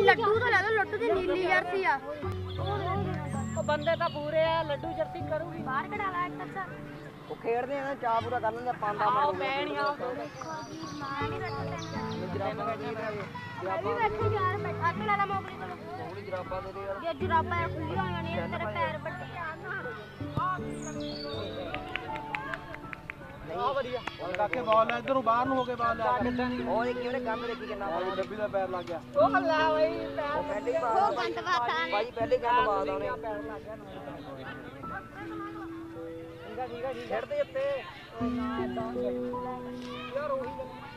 ਲੱਡੂ ਤੋਂ ਲੈ ਲਓ, ਲੱਡੂ ਦੀ ਨੀਲੀ ਜਰਸੀ ਆ। ਉਹ ਬੰਦੇ ਤਾਂ ਪੂਰੇ ਆ, ਲੱਡੂ ਜਰਸੀ ਕਰੂਗੀ। ਬਾਹਰ ਕਢਾ ਲਾ ਇੱਕ ਅੱਛਾ। ਉਹ ਖੇਡਦੇ ਆ ਨਾ, ਚਾਹ ਪੂਰਾ ਕਰ ਲੈਂਦੇ ਪਾਂਡਾ ਮਾਰ ਮੈਂ ਨਹੀਂ ਆ ਮੈਂ ਵੀ ਬੈਠੀ ਯਾਰ, ਬੈਠਾ ਕੇ ਲੈ ਲਾ ਮੋਗਲੀ ਤੋਂ। ਥੋੜੀ ਜਰਾਬਾਂ ਦੇ ਦੇ ਯਾਰ। ਇਹ ਜੁਰਾਬਾਂ ਖੁੱਲੀਆਂ ਹੋਈਆਂ ਨੇ, ਤੇਰੇ ਪੈਰ ਵੱਡੇ ਆ ਨਾ। ਆ ਵਧੀਆ ਕਾਕੇ ਬਾਲ ਲੈ ਇਧਰੋਂ ਬਾਹਰ ਨੂੰ ਹੋ ਕੇ ਬਾਲ ਲੈ ਉਹ ਇਹ ਕਿਹੜੇ ਕੰਮ ਦੇਖੀ ਕਿੰਨਾ ਉਹ ਡੱਬੀ ਦਾ ਪੈਰ ਲੱਗ ਗਿਆ। ਉਹ ਹੱਲਾ ਬਈ ਉਹ ਪਹਿਲੇ ਹੀ ਉਹ ਗੰਦ ਬਾਤਾਂ ਨੇ। ਭਾਈ ਪਹਿਲੇ ਗੰਦ ਬਾਦ ਆਉਣੇ ਪੈਰ ਲੱਗ ਗਿਆ ਨਾ। ਠੀਕ ਆ ਛੱਡਦੇ ਉੱਤੇ ਯਾਰ ਉਹੀ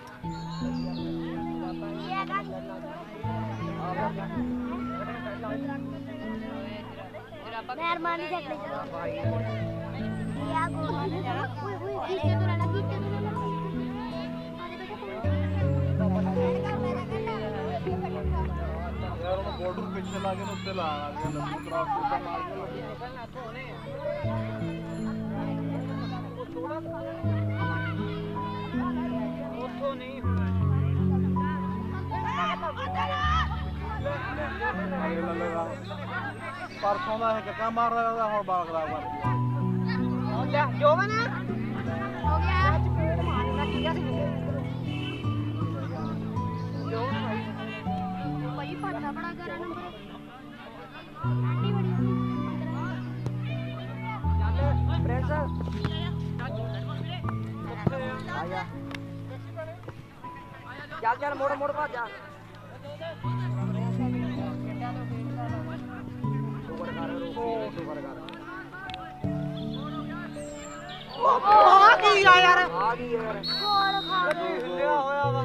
ਮਿਹਰਬਾਨੀ ਚੱਕ ਲੈ ਚਲੋ ਇਹ ਆ ਗੋ ਓਏ ਕੀਤੇ ਤੋਂ ਲੈਣਾ ਕੀਤੇ ਤੋਂ ਲੈਣਾ ਯਾਰ ਉਹਨੂੰ ਬਾਰਡਰ ਪਿੱਛੇ ਲਾ ਕੇ ਉੱਤੇ ਲਾ ਆ ਗਿਆ ਲੱਡੂ ਕਰਾਸ ਉੱਤੇ ਮਾਰ ਕੇ ਉੱਥੋਂ ਨਹੀਂ ਪਰਸੋਂ ਦਾ ਇਹ ਕੱਕਾ ਮਾਰ ਰਿਹਾ ਉਹਦਾ ਹੁਣ ਬਾਲ ਖਰਾਬ ਕਰ ਲੈ ਜੋਵਨ ਹੋ ਗਿਆ ਭਾਈ ਪੱਤਾ ਬੜਾ ਕਰ ਨੰਬਰ ਆਂਟੀ ਬੜੀ ਪ੍ਰਿੰਸ ਆਇਆ ਚੱਲ ਮੋੜ ਮੋੜ ਭੱਜ ਜਾ ਸੁਪਰ ਕਰ ਸੁਪਰ ਕਰ ਆ ਕੀ ਆ ਯਾਰ ਆ ਗਈ ਯਾਰ ਗੋਲ ਖਾ ਹਿੱਲਿਆ ਹੋਇਆ ਵਾ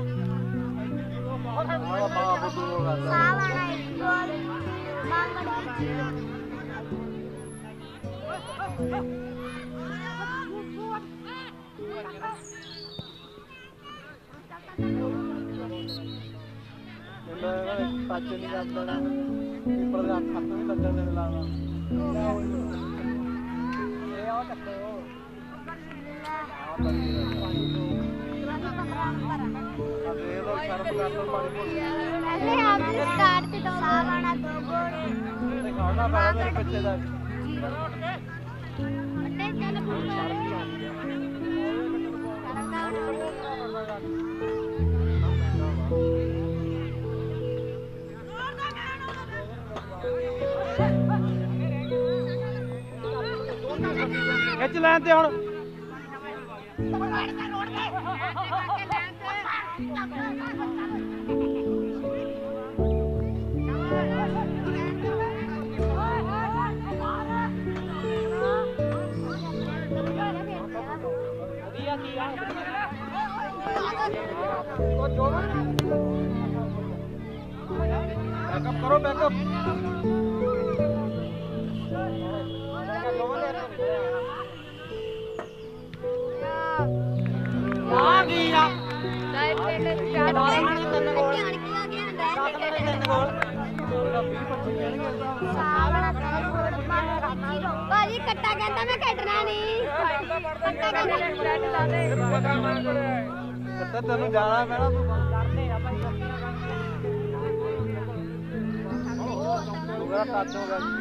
ਮਾਂ ਬੁੱਧੂ ਹੋ ਗਿਆ ਸਾਵਣਾ ਇੱਕ ਗੋਲ ਮੰਗੜੀ ਟੱਚ ਨਹੀਂ ਕਰਦਾ ਕੀਪਰ ਦੇ ਹੱਥ ਨਹੀਂ ਲੱਗਣ ਦੇਣ ਲਾਣਾ ਇਹ ਆ ਟੱਕੋ ਦੇ ਲੋ ਸ਼ਰਮ ਕਰ ਲੋ ਪਾਣੀ ਪਹਿਲੇ ਆਪ ਸਟਾਰਟ ਤੇ ਦੋ ਸਾਵਣਾ ਦੋ ਗੋਲ ਤੇ ਖਾਣਾ ਪੈਣਾ ਮੇਰੇ ਪਿੱਛੇ ਦਾ ਵੱਡੇ ਚੱਲ ਬੁਲਾ ਖਿੱਚ ਲੈਣ ਤੇ ਹੁਣ ਵਧੀਆ ਕੀ ਆ ਉਹ ਜੋਵਨ ਬੈਕਅਪ ਕਰੋ ਬੈਕਅਪ ਆ ਗਈ ਆ ਲਾਈਵ ਪਿੰਡ ਸਟਾਰਟ ਤਿੰਨ ਗੋਲ ਭਾਜੀ ਕੱਟਾ ਕਹਿੰਦਾ ਮੈਂ ਕੱਟਣਾ ਨਹੀਂ ਕੱਟਾ ਕਹਿੰਦਾ ਕਿੱਥੇ ਤੈਨੂੰ ਜਾਣਾ ਪੈਣਾ ਤੂੰ ਕਰਦੇ ਆ ਭਾਈ ਤੂੰ ਮੇਰਾ ਟੱਚ ਹੋ ਗਿਆ ਜੀ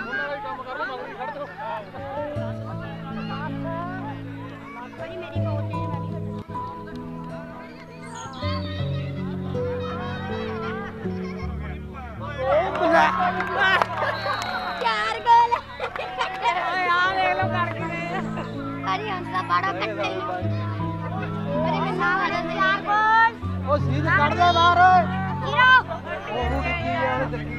ਭਾਜੀ ਮੇਰੀ ਬੋਲ ਨੇ ਮੈਂ ਨਹੀਂ ਚਾਰ ਗੋਲ ਆ ਲੈ ਲੋ ਕਰ ਕਿਵੇਂ ਭਾਜੀ ਹੰਸ ਦਾ ਬਾੜਾ ਕੱਟੇ ਅਰੇ ਮੈਂ ਨਾ ਵਾਲਾ ਚਾਰ ਗੋਲ ਉਹ ਸੀਧ ਕੱਢ ਦੇ ਬਾਹਰ ਹੀਰੋ ਉਹਨੂੰ ਡਿੱਗੀ ਯਾਰ ਡਿੱਗੀ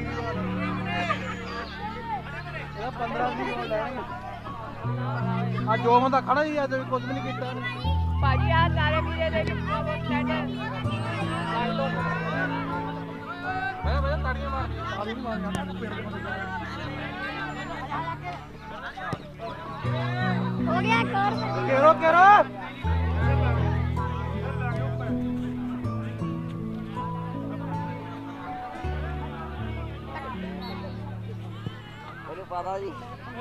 ਇਹ 15 ਦੀ ਹੋ ਲੈਣੀ ਆ ਜੋ ਬੰਦਾ ਖੜਾ ਹੀ ਅੱਜ ਕੁਝ ਵੀ ਨਹੀਂ ਕੀਤਾ ਇਹਨੇ ਭਾਜੀ ਆ ਸਾਰੇ ਵੀਰੇ ਦੇ ਵਿੱਚ ਬਹੁਤ ਸੈਟ ਮੈਂ ਤਾੜੀਆਂ ਮਾਰਦੀ ਤਾੜੀ ਨਹੀਂ ਮਾਰਦਾ ਪੇੜ ਦੇ ਬੰਦੇ ਹੋ ਗਿਆ ਕੋਰ ਕੇਰੋ ਕੇਰੋ ਮੈਨੂੰ ਪਤਾ ਜੀ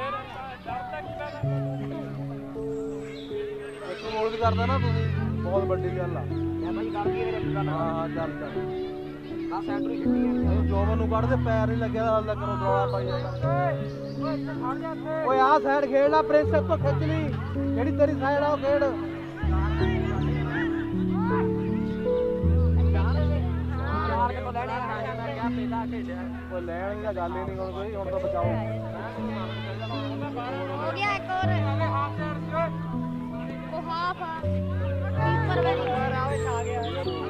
ਇੱਕ ਗੋਲ ਵੀ ਕਰਦਾ ਨਾ ਤੁਸੀਂ ਬਹੁਤ ਵੱਡੀ ਗੱਲ ਆ ਮੈਂ ਭਾਈ ਕਰ ਕੀ ਕਰੇ ਹਾਂ ਚੱਲ ਚੱਲ ਆ ਸੈਂਟਰ ਹੀ ਛੱਡੀ ਜੋਬਨ ਨੂੰ ਕੱਢਦੇ ਪੈਰ ਨਹੀਂ ਲੱਗਿਆ ਤਾਂ ਹੱਲ ਕਰੋ ਦੌੜਾ ਪਾਈ ਜਾਂਦਾ ਓਏ ਆਹ ਸਾਈਡ ਖੇਡ ਲੈ ਪ੍ਰਿੰਸ ਤੋਂ ਖਿੱਚ ਲਈ ਜਿਹੜੀ ਤੇਰੀ ਸਾਈਡ ਆ ਉਹ ਖੇਡ ਚਾਰ ਕਿਲੋ ਲੈਣੇ ਮੈਂ ਕਿਹਾ ਪਹਿਲਾਂ ਖੇਡਿਆ ਉਹ ਲੈਣ ਦੀ ਤਾਂ ਗੱਲ ਹੀ ਨਹੀਂ ਕੋਈ ਹੁਣ ਤਾਂ ਬਚਾਓ ਹੋ ਗਿਆ ਇੱਕ ਹੋਰ ਉਹ ਹਾਫ ਆ ਕੀਪਰ ਵਾਲੀ ਆ ਗਿਆ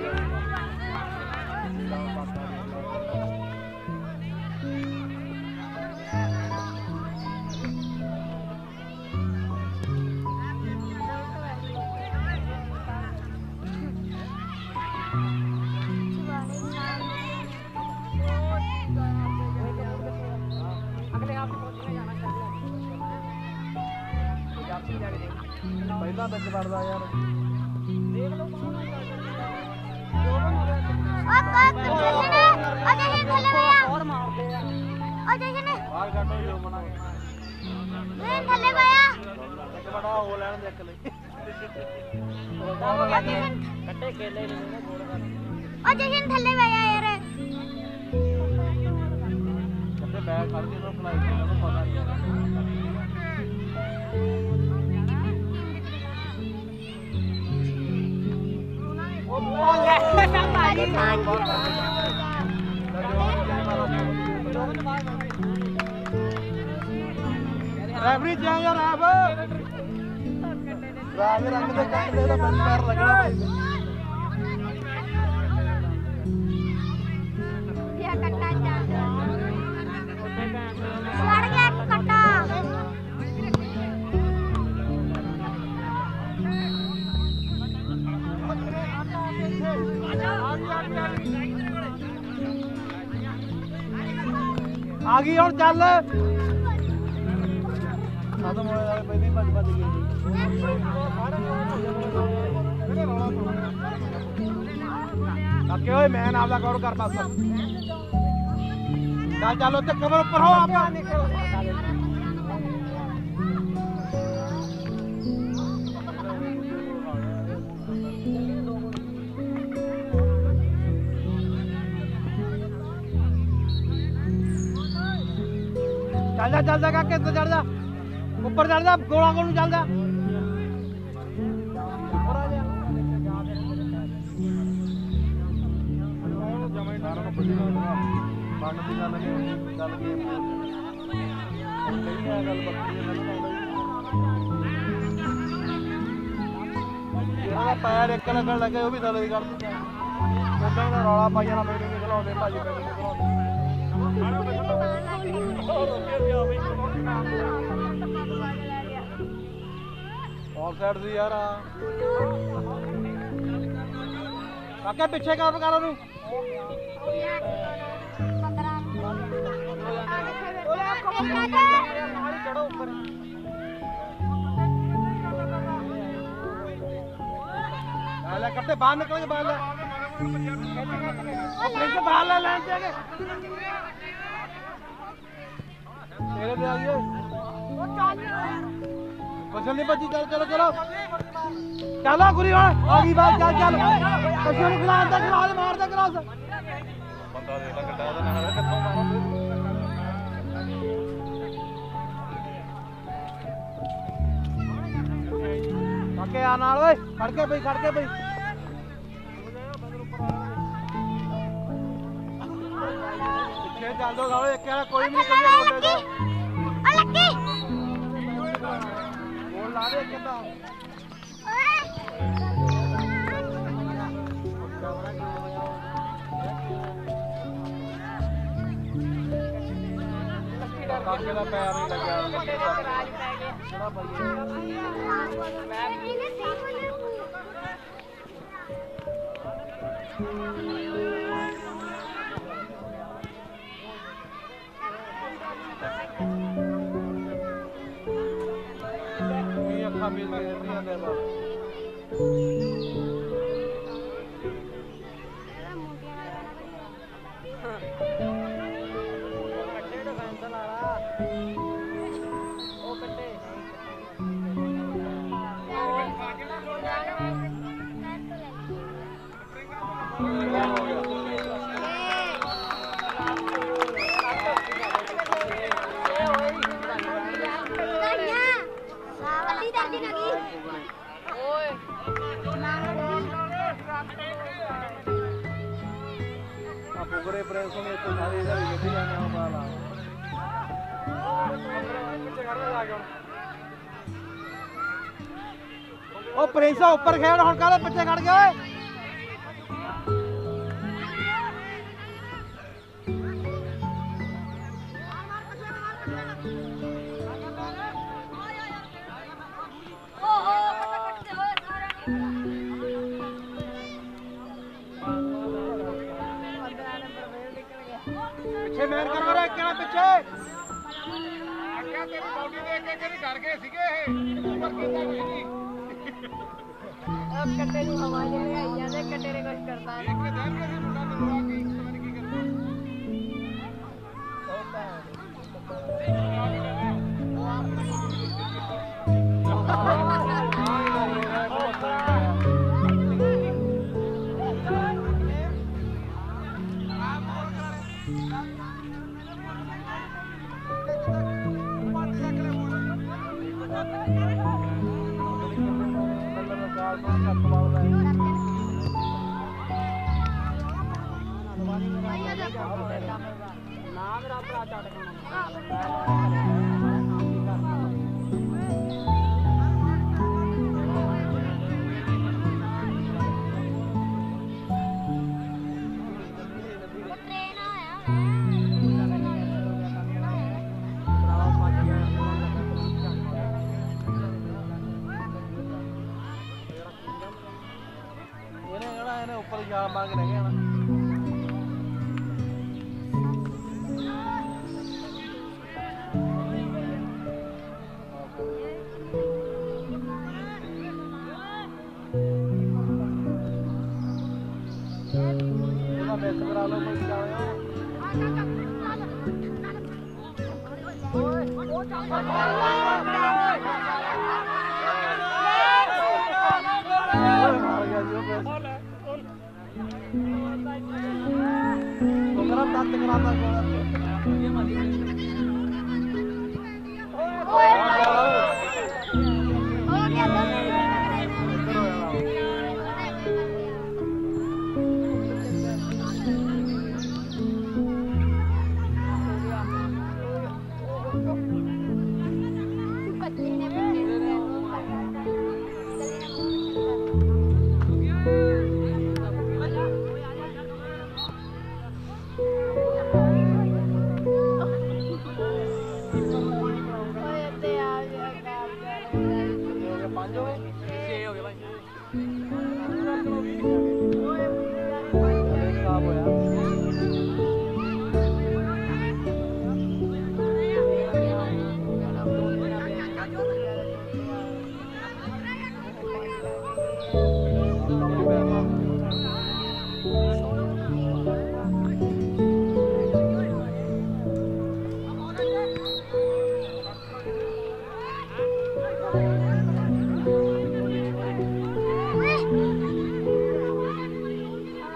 ਅਗਲੇ ਹਾਫ ਪਹੁੰਚਣੇ ਜਾਣਾ ਚਾਹੀਦਾ ਪਹਿਲਾਂ ਵਿੱਚ ਵੜਦਾ ਯਾਰ ਦੇਖ ਲਓ ਅਜੇ ਥੱਲੇ ਪਿਆ ਹੋਰ ਮਾਰਦੇ ਆ ਅਜੇ ਨੇ ਬਾਹਰ ਕੱਢੋ ਜੋ ਮਨਾ ਮੈਂ ਥੱਲੇ ਪਿਆ ਇੱਕ ਬੜਾ ਹੋ ਲੈਣ ਦੇ ਇੱਕ ਲਈ ਕੱਟੇ ਕੇਲੇ ਨਹੀਂ ਨੇ ਗੋਲ ਕਰ ਅਜੇ ਥੱਲੇ ਪਿਆ ਯਾਰ ਕੱਟੇ ਬੈਗ ਕੱਢ ਕੇ ਉਹਨੂੰ ਖਲਾਈ ਕੇ ਉਹਨੂੰ ਪਤਾ ਨਹੀਂ ਰੈਫਰੀ ਜਾ ਯਾਰ ਆਪ ਰਾਜ ਰੰਗ ਦੇ ਕੱਟ ਦੇ ਤਾਂ ਬੰਦ ਪੈਰ ਲੱਗਣਾ ਭਾਈ ਇਹ ਕੱਟਾ ਜਾਂਦਾ ਛੜ ਗਿਆ ਕੱਟਾ ਆ ਗਈ ਹੁਣ ਚੱਲ ਖਤਮ ਹੋਇਆ ਜਾਵੇ ਪਹਿਲੀ ਭੱਜ ਗਈ ਕਾਕੇ ਓਏ ਮੈਂ ਆਪਦਾ ਗੌਰ ਕਰ ਬਸ ਚੱਲ ਉੱਤੇ ਕਬਰ ਉੱਪਰ ਹੋ ਆਪਾਂ ਚੱਲ ਜਾ ਕਾਕੇ ਇੱਥੇ ਚੜ ਜਾ ਉੱਪਰ ਚੜ ਜਾ ਗੋਲਾ ਕੋਲ ਨੂੰ ਚੱਲ ਜਾ ਪੈਰ ਇੱਕ ਲੱਗਣ ਲੱਗੇ ਉਹ ਵੀ ਥੱਲੇ ਦੀ ਕੱਢ ਦਿੱਤਾ ਉਹਨਾਂ ਦਾ ਰੌਲਾ ਪਾਈ ਜਾਣਾ ਮੈਨੂੰ ਨਹੀਂ ਖਲਾਉਂਦੇ ਭਾਜੀ ਮੈਨੂੰ ਨਹੀਂ ਖਲਾਉਂਦੇ ਆਫ ਸਾਈਡ ਦੀ ਯਾਰ ਕਾਕੇ ਪਿੱਛੇ ਕਰ ਉਹਨੂੰ ਚੜੋ ਉੱਪਰ ਲੈ ਕੱਟੇ ਬਾਹਰ ਨਿਕਲ ਕੇ ਬਾਹਰ ਲੈ ਪ੍ਰਿੰਸ ਬਾਹਰ ਲੈ ਲੈਣ ਤੇ ਆਗੇ ਤੇਰੇ ਤੇ ਆ ਗਈ ਫਸਲ ਨਹੀਂ ਭੱਜੀ ਚੱਲ ਚਲੋ ਚੱਲੋ ਗੁਰੀ ਹੁਣ ਆ ਗਈ ਬਾਤ ਚੱਲ ਫਸਲ ਨੂੰ ਖਿਲਾ ਦੇ ਮਾਰਦਾ ਕਰਾਸ ਬੰਦਾ ਦੇਖ ਲੈ ਕਿੱਡਾ ਉਹਦਾ ਨਾਲ ਕਿੱਥੋਂ ਮਾਰਦਾ ਕਾਕੇ ਆ ਨਾਲ ਓਏ ਖੜ ਕੇ ਬਈ ਪਿੱਛੇ ਚੱਲ ਦੋ ਗਾਵੇ ਇੱਕ ਵਾਲਾ ਕੋਈ ਨਹੀਂ ਕਰਿਆ ਮੁੰਡੇ ਤੋਂ ਲੱਗੀ ਬੋਲ ਲਾ ਦੇ ਕਿੱਦਾਂ ਕਾਕੇ ਦਾ ਪੈਰ ਨਹੀਂ ਲੱਗਿਆ ਕਿਹੜਾ ਪਾਈਏ ਇਹ ਅੱਖਾਂ ਮਿਲ ਰਹੀਆਂ ਨੇ ਬਸ ਬੜੇ ਪ੍ਰੈਸ ਹੋਣੇ ਇੱਥੇ ਸਾਰੇ ਇਹਦਾ ਵੀ ਗੱਡੀ ਜਾਂਦੇ ਆ ਬਾਲਾ ਪਿੱਛੇ ਖੜਦਾ ਜਾ ਕੇ ਹੁਣ ਉਹ ਪ੍ਰਿੰਸ ਉੱਪਰ ਖੇਡ ਹੁਣ ਕਾਹਦੇ ਪਿੱਛੇ ਖੜ ਗਿਆ ਓਏ ਪਿੱਛੇ ਮੈਨ ਕਰੋ ਰੇ ਕਿਹੜਾ ਪਿੱਛੇ ਅੱਗੇ ਤੇਰੀ ਬੌਡੀ ਦੇਖ ਕੇ ਕਿਹੜੀ ਡਰ ਗਏ ਸੀਗੇ ਇਹ ਉੱਪਰ ਕੀਤਾ ਕੁਝ ਨਹੀਂ अब कट्टे ਨੂੰ ਹਵਾ ਲੈ ਆਈ ਜਾਂਦੇ ਕਟੇ ਨੇ ਕੁਝ ਕਰਦਾ ਹੈ ਇੱਕ ਦਿਨ ਕੇ ਸੀ ਮੁੰਡਾ ਮੈਨੂੰ ਆ ਕੇ ਪਤਾ ਨਹੀਂ ਕੀ ਕਰਦਾ ਨਾ ਮੇਰਾ ਭਰਾ ਚੱਟ ਇਹਨੇ ਉੱਪਰ ਜਾ ਮੰਗ ਰਹਿ ਗਿਆ ਨਾ ਇਹਦਾ ਮੈਚ ਕਰਾ ਲਓ ਕੋਈ ਜਾਵੇ दंत कराता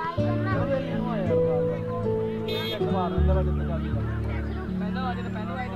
ਪਹਿਲਾਂ ਅੱਜ